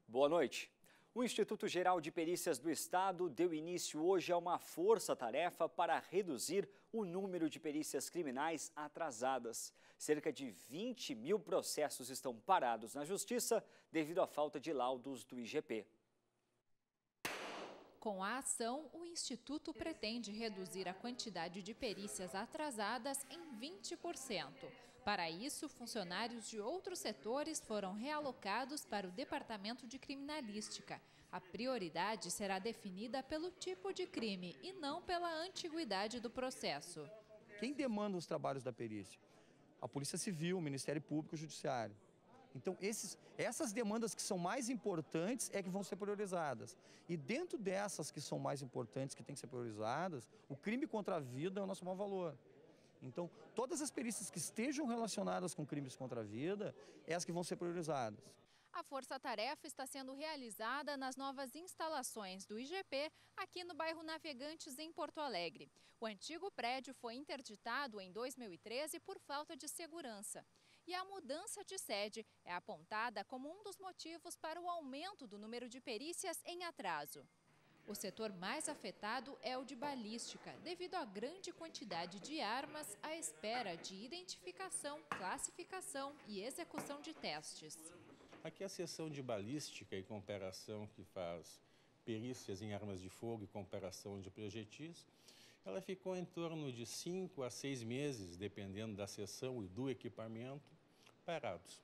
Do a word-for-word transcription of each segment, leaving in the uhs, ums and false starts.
Boa noite. O Instituto Geral de Perícias do Estado deu início hoje a uma força-tarefa para reduzir o número de perícias criminais atrasadas. Cerca de vinte mil processos estão parados na Justiça devido à falta de laudos do I G P. Com a ação, o Instituto pretende reduzir a quantidade de perícias atrasadas em vinte por cento. Para isso, funcionários de outros setores foram realocados para o Departamento de Criminalística. A prioridade será definida pelo tipo de crime e não pela antiguidade do processo. Quem demanda os trabalhos da perícia? A Polícia Civil, o Ministério Público e o Judiciário. Então, esses, essas demandas que são mais importantes é que vão ser priorizadas. E dentro dessas que são mais importantes, que têm que ser priorizadas, o crime contra a vida é o nosso maior valor. Então, todas as perícias que estejam relacionadas com crimes contra a vida, é as que vão ser priorizadas. A força-tarefa está sendo realizada nas novas instalações do I G P, aqui no bairro Navegantes, em Porto Alegre. O antigo prédio foi interditado em dois mil e treze por falta de segurança. E a mudança de sede é apontada como um dos motivos para o aumento do número de perícias em atraso. O setor mais afetado é o de balística, devido à grande quantidade de armas à espera de identificação, classificação e execução de testes. Aqui a seção de balística e comparação, que faz perícias em armas de fogo e comparação de projetis, ela ficou em torno de cinco a seis meses, dependendo da seção e do equipamento, parados.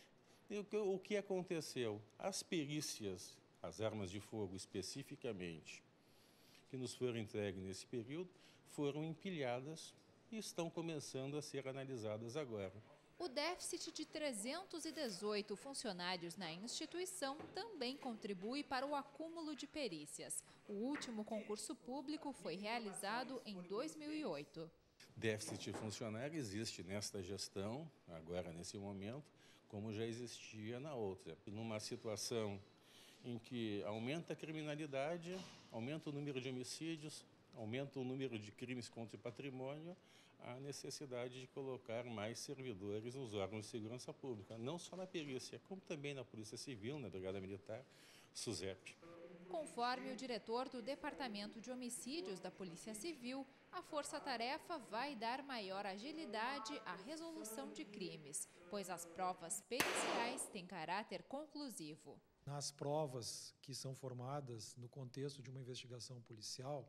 E o que, o que aconteceu? As perícias, as armas de fogo especificamente, que nos foram entregues nesse período, foram empilhadas e estão começando a ser analisadas agora. O déficit de trezentos e dezoito funcionários na instituição também contribui para o acúmulo de perícias. O último concurso público foi realizado em dois mil e oito. Déficit de funcionário existe nesta gestão, agora nesse momento, como já existia na outra. Numa situação em que aumenta a criminalidade, aumenta o número de homicídios, aumenta o número de crimes contra o patrimônio, a necessidade de colocar mais servidores nos órgãos de segurança pública, não só na perícia, como também na Polícia Civil, na Brigada Militar, SUSEP. Conforme o diretor do Departamento de Homicídios da Polícia Civil, a força-tarefa vai dar maior agilidade à resolução de crimes, pois as provas periciais têm caráter conclusivo. Nas provas que são formadas no contexto de uma investigação policial,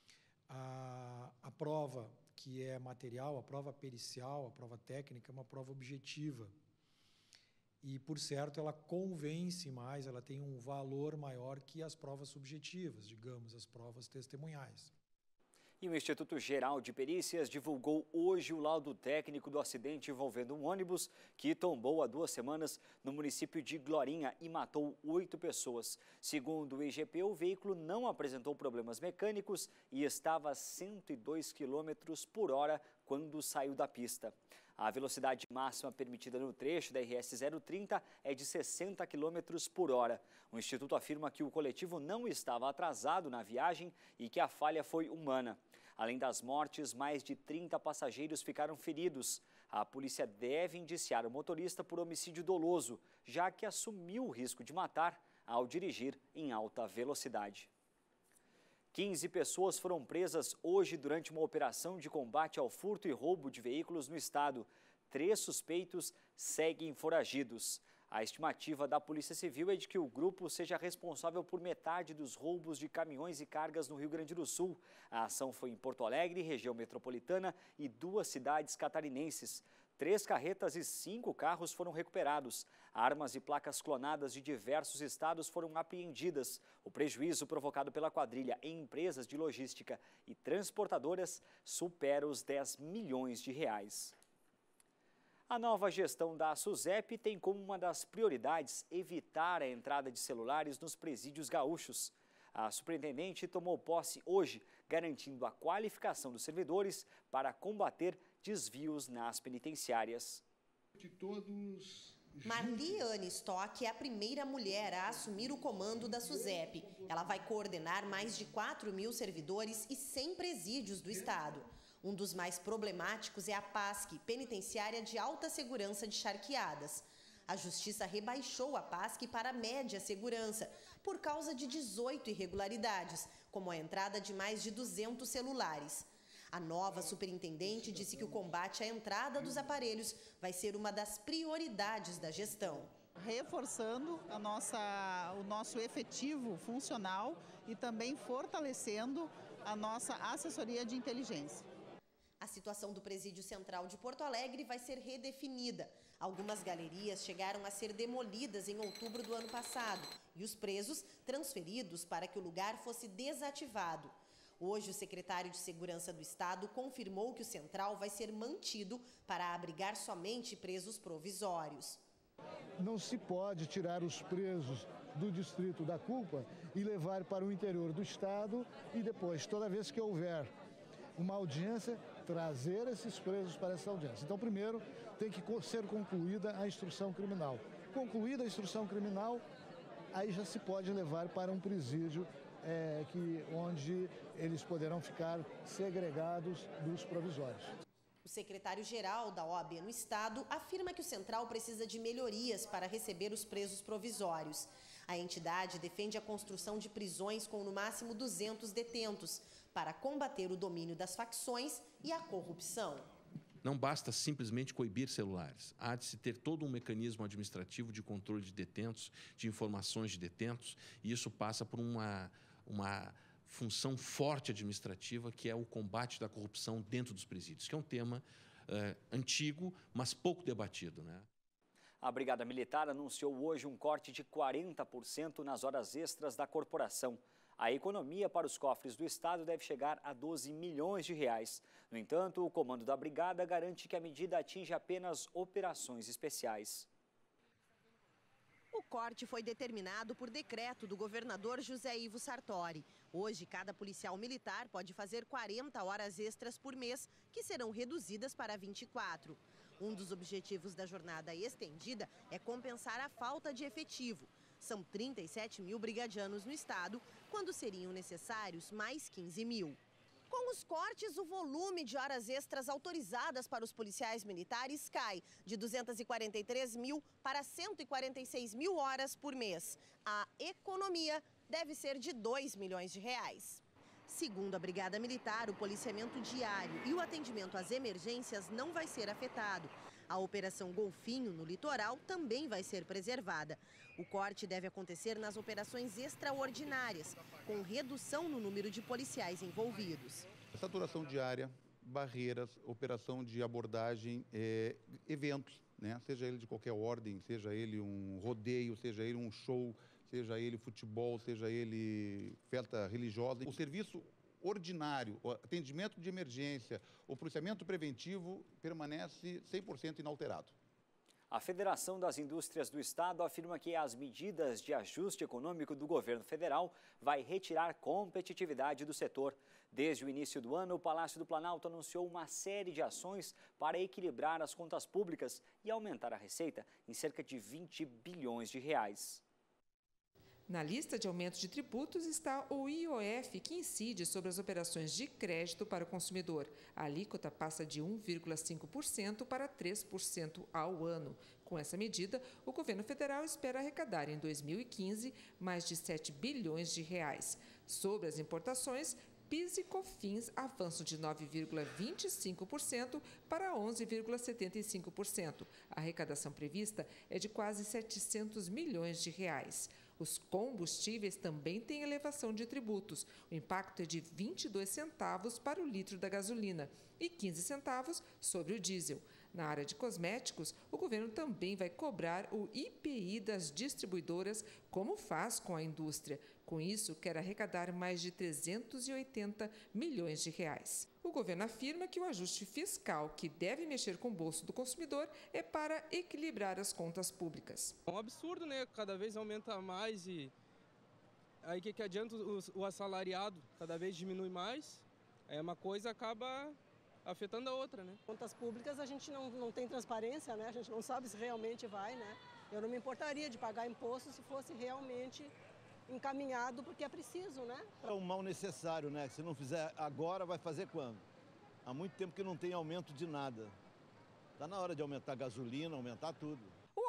a, a prova que é material, a prova pericial, a prova técnica, é uma prova objetiva. E, por certo, ela convence mais, ela tem um valor maior que as provas subjetivas, digamos, as provas testemunhais. E o Instituto Geral de Perícias divulgou hoje o laudo técnico do acidente envolvendo um ônibus que tombou há duas semanas no município de Glorinha e matou oito pessoas. Segundo o I G P, o veículo não apresentou problemas mecânicos e estava a cento e dois quilômetros por hora quando saiu da pista. A velocidade máxima permitida no trecho da R S zero trinta é de sessenta quilômetros por hora. O Instituto afirma que o coletivo não estava atrasado na viagem e que a falha foi humana. Além das mortes, mais de trinta passageiros ficaram feridos. A polícia deve indiciar o motorista por homicídio doloso, já que assumiu o risco de matar ao dirigir em alta velocidade. quinze pessoas foram presas hoje durante uma operação de combate ao furto e roubo de veículos no estado. Três suspeitos seguem foragidos. A estimativa da Polícia Civil é de que o grupo seja responsável por metade dos roubos de caminhões e cargas no Rio Grande do Sul. A ação foi em Porto Alegre, região metropolitana e duas cidades catarinenses. Três carretas e cinco carros foram recuperados. Armas e placas clonadas de diversos estados foram apreendidas. O prejuízo provocado pela quadrilha em empresas de logística e transportadoras supera os dez milhões de reais. A nova gestão da SUSEP tem como uma das prioridades evitar a entrada de celulares nos presídios gaúchos. A superintendente tomou posse hoje, garantindo a qualificação dos servidores para combater desvios nas penitenciárias. De todos... Marliane Stock é a primeira mulher a assumir o comando da SUSEP. Ela vai coordenar mais de quatro mil servidores e cem presídios do estado. Um dos mais problemáticos é a P A S C, Penitenciária de Alta Segurança de Charqueadas. A Justiça rebaixou a Pasc para média segurança, por causa de dezoito irregularidades, como a entrada de mais de duzentos celulares. A nova superintendente disse que o combate à entrada dos aparelhos vai ser uma das prioridades da gestão. Reforçando a nossa, o nosso efetivo funcional e também fortalecendo a nossa assessoria de inteligência. A situação do Presídio Central de Porto Alegre vai ser redefinida. Algumas galerias chegaram a ser demolidas em outubro do ano passado e os presos transferidos para que o lugar fosse desativado. Hoje, o secretário de Segurança do Estado confirmou que o Central vai ser mantido para abrigar somente presos provisórios. Não se pode tirar os presos do distrito da culpa e levar para o interior do estado e depois, toda vez que houver uma audiência, trazer esses presos para essa audiência. Então, primeiro, tem que ser concluída a instrução criminal. Concluída a instrução criminal, aí já se pode levar para um presídio é, que, onde eles poderão ficar segregados dos provisórios. O secretário-geral da O A B no estado afirma que o Central precisa de melhorias para receber os presos provisórios. A entidade defende a construção de prisões com no máximo duzentos detentos, para combater o domínio das facções e a corrupção. Não basta simplesmente coibir celulares. Há de se ter todo um mecanismo administrativo de controle de detentos, de informações de detentos, e isso passa por uma, uma função forte administrativa, que é o combate da corrupção dentro dos presídios, que é um tema uh, antigo, mas pouco debatido, né? A Brigada Militar anunciou hoje um corte de quarenta por cento nas horas extras da corporação. A economia para os cofres do Estado deve chegar a doze milhões de reais. No entanto, o comando da Brigada garante que a medida atinge apenas operações especiais. O corte foi determinado por decreto do governador José Ivo Sartori. Hoje, cada policial militar pode fazer quarenta horas extras por mês, que serão reduzidas para vinte e quatro. Um dos objetivos da jornada estendida é compensar a falta de efetivo. São trinta e sete mil brigadianos no estado, quando seriam necessários mais quinze mil. Com os cortes, o volume de horas extras autorizadas para os policiais militares cai de duzentas e quarenta e três mil para cento e quarenta e seis mil horas por mês. A economia deve ser de dois milhões de reais. Segundo a Brigada Militar, o policiamento diário e o atendimento às emergências não vai ser afetado. A Operação Golfinho, no litoral, também vai ser preservada. O corte deve acontecer nas operações extraordinárias, com redução no número de policiais envolvidos. Saturação diária, barreiras, operação de abordagem, é, eventos, né? Seja ele de qualquer ordem, seja ele um rodeio, seja ele um show, seja ele futebol, seja ele festa religiosa. O serviço ordinário, o atendimento de emergência, o policiamento preventivo permanece cem por cento inalterado. A Federação das Indústrias do Estado afirma que as medidas de ajuste econômico do governo federal vai retirar competitividade do setor. Desde o início do ano, o Palácio do Planalto anunciou uma série de ações para equilibrar as contas públicas e aumentar a receita em cerca de vinte bilhões de reais. Na lista de aumentos de tributos está o I O F, que incide sobre as operações de crédito para o consumidor. A alíquota passa de um vírgula cinco por cento para três por cento ao ano. Com essa medida, o governo federal espera arrecadar em dois mil e quinze mais de sete bilhões de reais. Sobre as importações, PIS e COFINS avançam de nove vírgula vinte e cinco por cento para onze vírgula setenta e cinco por cento. A arrecadação prevista é de quase setecentos milhões de reais. Os combustíveis também têm elevação de tributos. O impacto é de vinte e dois centavos para o litro da gasolina e quinze centavos sobre o diesel. Na área de cosméticos, o governo também vai cobrar o I P I das distribuidoras, como faz com a indústria. Com isso, quer arrecadar mais de trezentos e oitenta milhões de reais. O governo afirma que o ajuste fiscal, que deve mexer com o bolso do consumidor, é para equilibrar as contas públicas. É um absurdo, né? Cada vez aumenta mais e aí o que, que adianta o, o assalariado? Cada vez diminui mais, aí uma coisa acaba afetando a outra, né? Contas públicas a gente não, não tem transparência, né? A gente não sabe se realmente vai, né? Eu não me importaria de pagar imposto se fosse realmente encaminhado, porque é preciso, né? É um mal necessário, né? Se não fizer agora, vai fazer quando? Há muito tempo que não tem aumento de nada. Está na hora de aumentar a gasolina, aumentar tudo. O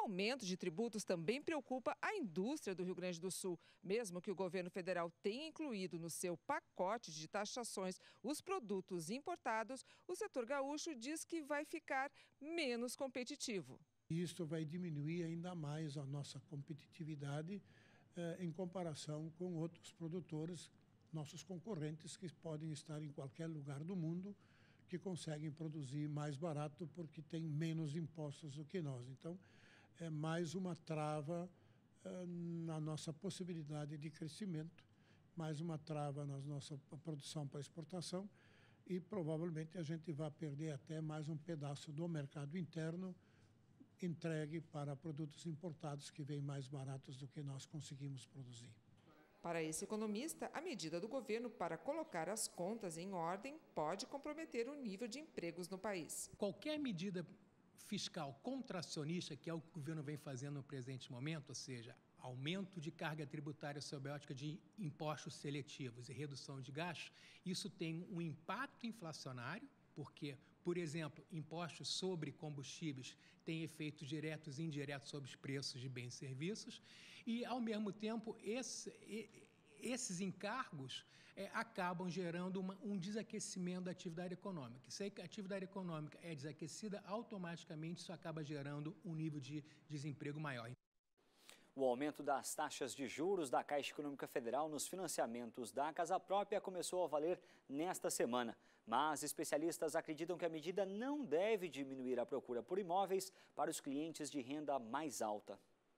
aumento de tributos também preocupa a indústria do Rio Grande do Sul. Mesmo que o governo federal tenha incluído no seu pacote de taxações os produtos importados, o setor gaúcho diz que vai ficar menos competitivo. Isso vai diminuir ainda mais a nossa competitividade eh, em comparação com outros produtores, nossos concorrentes que podem estar em qualquer lugar do mundo, que conseguem produzir mais barato porque tem menos impostos do que nós. Então, é mais uma trava uh, na nossa possibilidade de crescimento, mais uma trava na nossa produção para exportação e provavelmente a gente vai perder até mais um pedaço do mercado interno entregue para produtos importados que vêm mais baratos do que nós conseguimos produzir. Para esse economista, a medida do governo para colocar as contas em ordem pode comprometer o nível de empregos no país. Qualquer medida fiscal contracionista, que é o que o governo vem fazendo no presente momento, ou seja, aumento de carga tributária sob a ótica de impostos seletivos e redução de gastos, isso tem um impacto inflacionário, porque, por exemplo, impostos sobre combustíveis têm efeitos diretos e indiretos sobre os preços de bens e serviços, e, ao mesmo tempo, esse, esses encargos é, acabam gerando uma, um desaquecimento da atividade econômica. Se a atividade econômica é desaquecida, automaticamente isso acaba gerando um nível de desemprego maior. O aumento das taxas de juros da Caixa Econômica Federal nos financiamentos da casa própria começou a valer nesta semana. Mas especialistas acreditam que a medida não deve diminuir a procura por imóveis para os clientes de renda mais alta.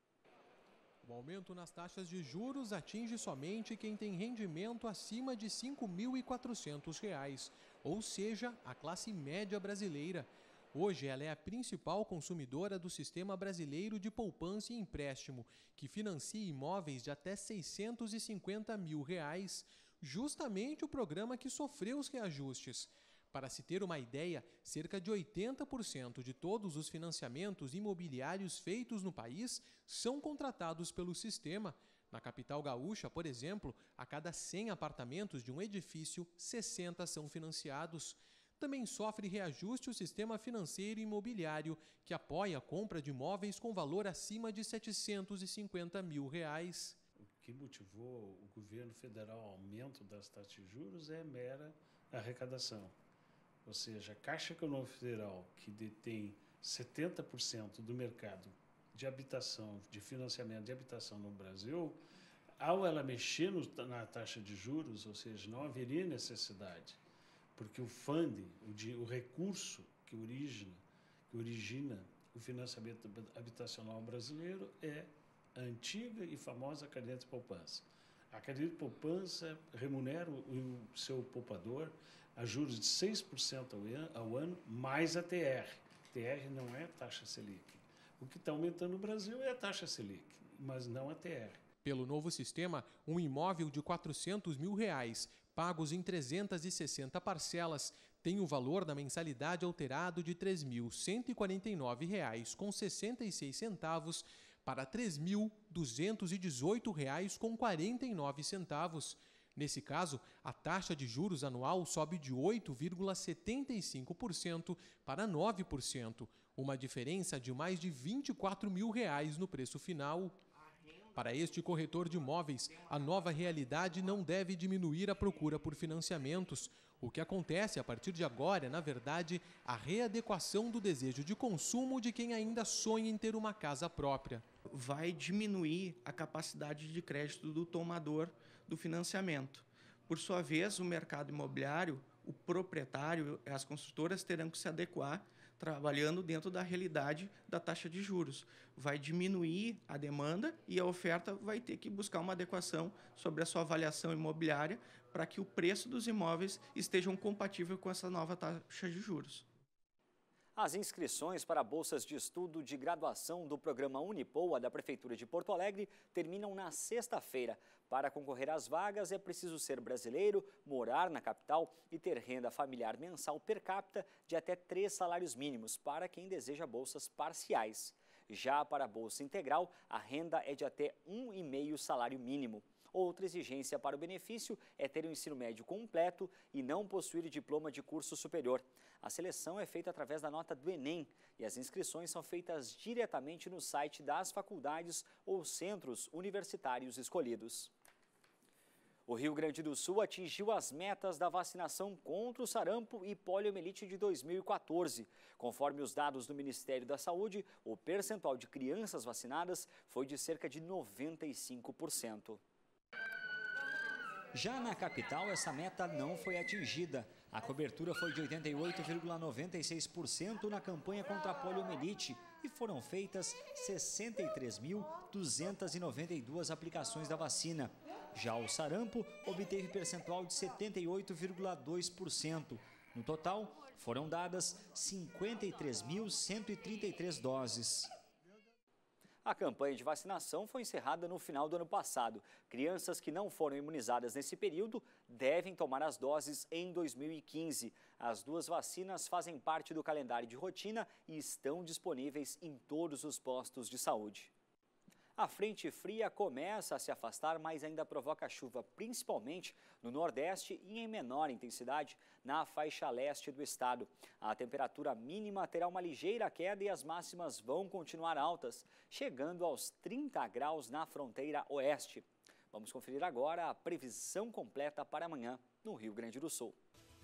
O aumento nas taxas de juros atinge somente quem tem rendimento acima de cinco mil e quatrocentos reais, ou seja, a classe média brasileira. Hoje, ela é a principal consumidora do Sistema Brasileiro de Poupança e Empréstimo, que financia imóveis de até seiscentos e cinquenta mil reais, justamente o programa que sofreu os reajustes. Para se ter uma ideia, cerca de oitenta por cento de todos os financiamentos imobiliários feitos no país são contratados pelo sistema. Na capital gaúcha, por exemplo, a cada cem apartamentos de um edifício, sessenta são financiados. Também sofre reajuste o sistema financeiro e imobiliário, que apoia a compra de imóveis com valor acima de setecentos e cinquenta mil reais. O que motivou o governo federal ao aumento das taxas de juros é mera arrecadação. Ou seja, a Caixa Econômica Federal, que detém setenta por cento do mercado de habitação, de financiamento de habitação no Brasil, ao ela mexer no, na taxa de juros, ou seja, não haveria necessidade, porque o fundo, o, de, o recurso que origina, que origina o financiamento habitacional brasileiro é a antiga e famosa caderneta de poupança. A caderneta de poupança remunera o, o seu poupador a juros de seis por cento ao, ao ano, mais a T R. T R não é taxa Selic. O que está aumentando no Brasil é a taxa Selic, mas não a T R. Pelo novo sistema, um imóvel de quatrocentos mil reais, pagos em trezentas e sessenta parcelas, tem o valor da mensalidade alterado de três mil cento e quarenta e nove reais com sessenta e seis centavos para três mil duzentos e dezoito reais com quarenta e nove centavos. Nesse caso, a taxa de juros anual sobe de oito vírgula setenta e cinco por cento para nove por cento, uma diferença de mais de vinte e quatro mil reais no preço final. Para este corretor de imóveis, a nova realidade não deve diminuir a procura por financiamentos. O que acontece a partir de agora é, na verdade, a readequação do desejo de consumo de quem ainda sonha em ter uma casa própria. Vai diminuir a capacidade de crédito do tomador do financiamento. Por sua vez, o mercado imobiliário, o proprietário, as construtoras terão que se adequar trabalhando dentro da realidade da taxa de juros. Vai diminuir a demanda e a oferta vai ter que buscar uma adequação sobre a sua avaliação imobiliária para que o preço dos imóveis estejam compatível com essa nova taxa de juros. As inscrições para bolsas de estudo de graduação do programa Unipoa da Prefeitura de Porto Alegre terminam na sexta-feira. Para concorrer às vagas é preciso ser brasileiro, morar na capital e ter renda familiar mensal per capita de até três salários mínimos para quem deseja bolsas parciais. Já para a bolsa integral, a renda é de até um e meio salário mínimo. Outra exigência para o benefício é ter o ensino médio completo e não possuir diploma de curso superior. A seleção é feita através da nota do Enem e as inscrições são feitas diretamente no site das faculdades ou centros universitários escolhidos. O Rio Grande do Sul atingiu as metas da vacinação contra o sarampo e poliomielite de dois mil e quatorze. Conforme os dados do Ministério da Saúde, o percentual de crianças vacinadas foi de cerca de noventa e cinco por cento. Já na capital, essa meta não foi atingida. A cobertura foi de oitenta e oito vírgula noventa e seis por cento na campanha contra a poliomielite e foram feitas sessenta e três mil duzentas e noventa e duas aplicações da vacina. Já o sarampo obteve percentual de setenta e oito vírgula dois por cento. No total, foram dadas cinquenta e três mil cento e trinta e três doses. A campanha de vacinação foi encerrada no final do ano passado. Crianças que não foram imunizadas nesse período devem tomar as doses em dois mil e quinze. As duas vacinas fazem parte do calendário de rotina e estão disponíveis em todos os postos de saúde. A frente fria começa a se afastar, mas ainda provoca chuva, principalmente no Nordeste e em menor intensidade na faixa leste do estado. A temperatura mínima terá uma ligeira queda e as máximas vão continuar altas, chegando aos trinta graus na fronteira oeste. Vamos conferir agora a previsão completa para amanhã no Rio Grande do Sul.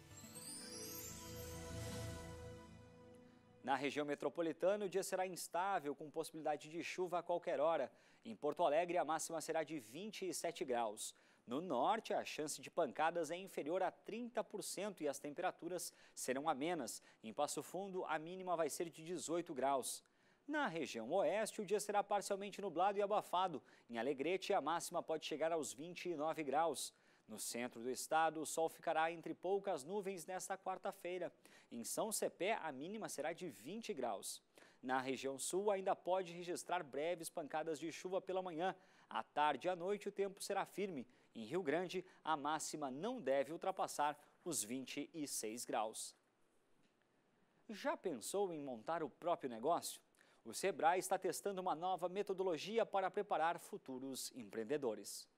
Na região metropolitana, o dia será instável, com possibilidade de chuva a qualquer hora. Em Porto Alegre, a máxima será de vinte e sete graus. No norte, a chance de pancadas é inferior a trinta por cento e as temperaturas serão amenas. Em Passo Fundo, a mínima vai ser de dezoito graus. Na região oeste, o dia será parcialmente nublado e abafado. Em Alegrete, a máxima pode chegar aos vinte e nove graus. No centro do estado, o sol ficará entre poucas nuvens nesta quarta-feira. Em São Cepé, a mínima será de vinte graus. Na região sul, ainda pode registrar breves pancadas de chuva pela manhã. À tarde e à noite, o tempo será firme. Em Rio Grande, a máxima não deve ultrapassar os vinte e seis graus. Já pensou em montar o próprio negócio? O Sebrae está testando uma nova metodologia para preparar futuros empreendedores.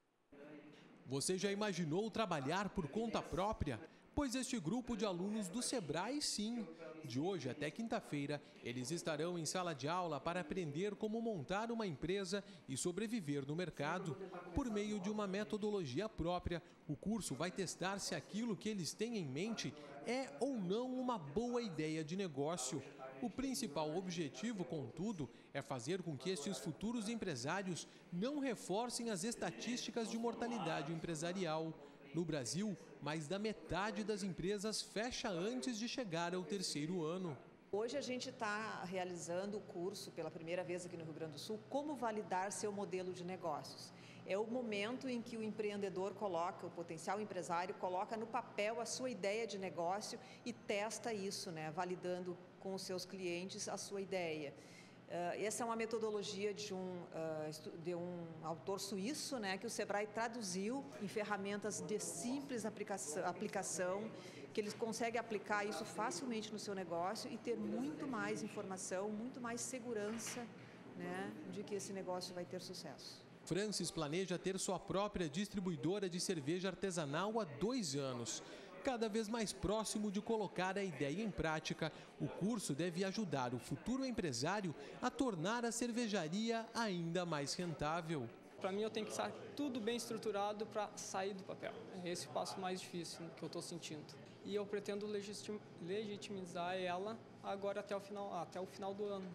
Você já imaginou trabalhar por conta própria? Pois este grupo de alunos do Sebrae, sim. De hoje até quinta-feira, eles estarão em sala de aula para aprender como montar uma empresa e sobreviver no mercado. Por meio de uma metodologia própria, o curso vai testar se aquilo que eles têm em mente é ou não uma boa ideia de negócio. O principal objetivo, contudo, é fazer com que estes futuros empresários não reforcem as estatísticas de mortalidade empresarial. No Brasil, mais da metade das empresas fecha antes de chegar ao terceiro ano. Hoje a gente está realizando o curso pela primeira vez aqui no Rio Grande do Sul, como validar seu modelo de negócios. É o momento em que o empreendedor coloca, o potencial empresário coloca no papel a sua ideia de negócio e testa isso, né, validando com os seus clientes a sua ideia. Uh, essa é uma metodologia de um, uh, de um autor suíço, né, que o Sebrae traduziu em ferramentas de simples aplicação, aplicação, que eles conseguem aplicar isso facilmente no seu negócio e ter muito mais informação, muito mais segurança, né, de que esse negócio vai ter sucesso. Francis planeja ter sua própria distribuidora de cerveja artesanal há dois anos. Cada vez mais próximo de colocar a ideia em prática, o curso deve ajudar o futuro empresário a tornar a cervejaria ainda mais rentável. Para mim, eu tenho que estar tudo bem estruturado para sair do papel. É esse o passo mais difícil que eu estou sentindo. E eu pretendo legitim- legitimizar ela agora até o final, até o final do ano.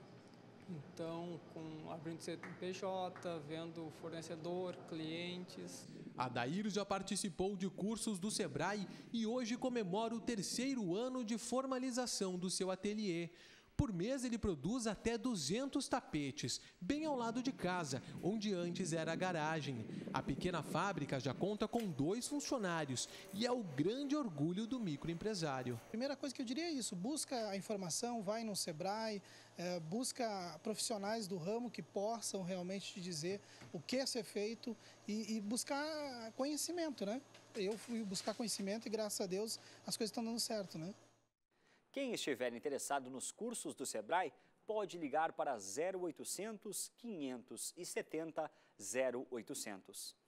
Então, com abrindo C N P J, vendo fornecedor, clientes. Adair já participou de cursos do Sebrae e hoje comemora o terceiro ano de formalização do seu ateliê. Por mês ele produz até duzentos tapetes, bem ao lado de casa, onde antes era a garagem. A pequena fábrica já conta com dois funcionários e é o grande orgulho do microempresário. A primeira coisa que eu diria é isso, busca a informação, vai no Sebrae, é, busca profissionais do ramo que possam realmente te dizer o que é ser feito e, e buscar conhecimento, né? Eu fui buscar conhecimento e graças a Deus as coisas estão dando certo, né? Quem estiver interessado nos cursos do Sebrae, pode ligar para zero oitocentos, quinhentos e setenta, zero oitocentos.